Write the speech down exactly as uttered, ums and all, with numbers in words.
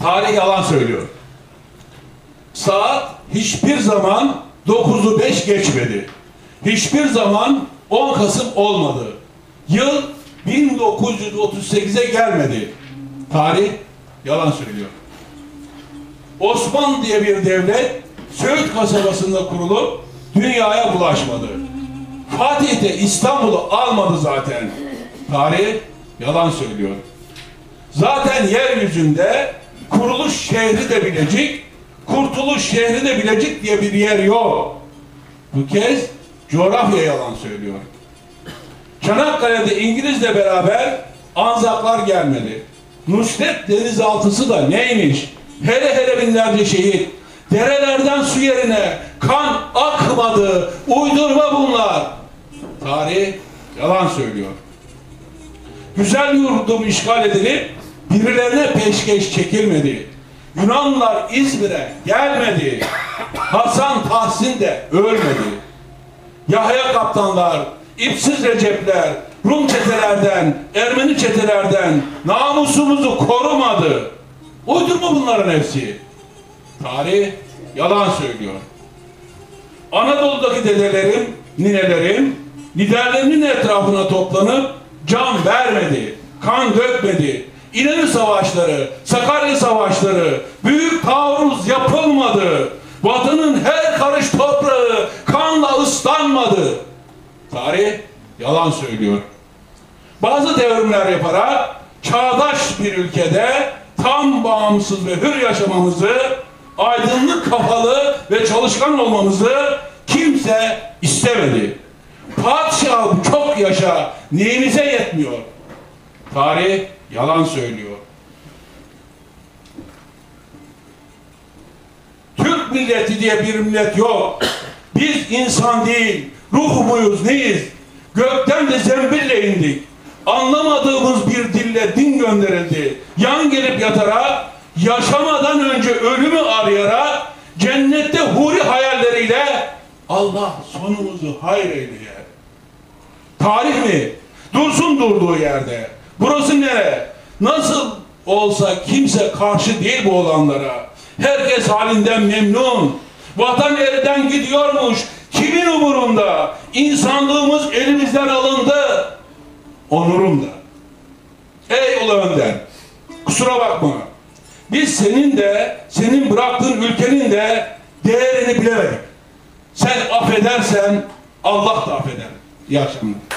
Tarih yalan söylüyor. Saat hiçbir zaman dokuzu beş geçmedi. Hiçbir zaman on Kasım olmadı. Yıl bin dokuz yüz otuz sekize gelmedi. Tarih yalan söylüyor. Osmanlı diye bir devlet Söğüt kasabasında kurulup dünyaya bulaşmadı. Fatih de İstanbul'u almadı zaten. Tarih yalan söylüyor. Zaten yeryüzünde kuruluş şehri de Bilecik, kurtuluş şehri de Bilecik diye bir yer yok. Bu kez coğrafya yalan söylüyor. Çanakkale'de İngiliz'le beraber Anzaklar gelmedi. Nusret denizaltısı da neymiş? Hele hele binlerce şehit. Derelerden su yerine kan akmadı. Uydurma bunlar. Tarih yalan söylüyor. Güzel yurdum işgal edilip birilerine peşkeş çekilmedi. Yunanlılar İzmir'e gelmedi. Hasan Tahsin de ölmedi. Yahya kaptanlar, İpsiz Recepler, Rum çetelerden, Ermeni çetelerden namusumuzu korumadı. Uydurma bunların hepsi. Tarih yalan söylüyor. Anadolu'daki dedelerim, ninelerim liderlerinin etrafına toplanıp can vermedi, kan dökmedi. İnönü savaşları, Sakarya savaşları, büyük taarruz yapılmadı. Vatanın her karış toprağı kanla ıslanmadı. Tarih yalan söylüyor. Bazı devrimler yaparak çağdaş bir ülkede tam bağımsız ve hür yaşamamızı, aydınlık kafalı ve çalışkan olmamızı kimse istemedi. Padişahım çok yaşa, neyimize yetmiyor. Tarih yalan söylüyor. Türk milleti diye bir millet yok. Biz insan değil, ruh muyuz, neyiz? Gökten de zembille indik. Anlamadığımız bir dille din gönderildi. Yan gelip yatarak, yaşamadan önce ölümü arayarak, cennette huri hayalleriyle Allah sonumuzu hayır eyleye. Tarih mi? Dursun durduğu yerde. Burası nere? Nasıl olsa kimse karşı değil bu olanlara. Herkes halinden memnun. Vatan elden gidiyormuş. Kimin umurunda? İnsanlığımız elimizden alındı. Onurum da. Ey ulu önder, kusura bakma. Biz senin de, senin bıraktığın ülkenin de değerini bilemedik. Sen affedersen Allah da affeder. İyi akşamlar.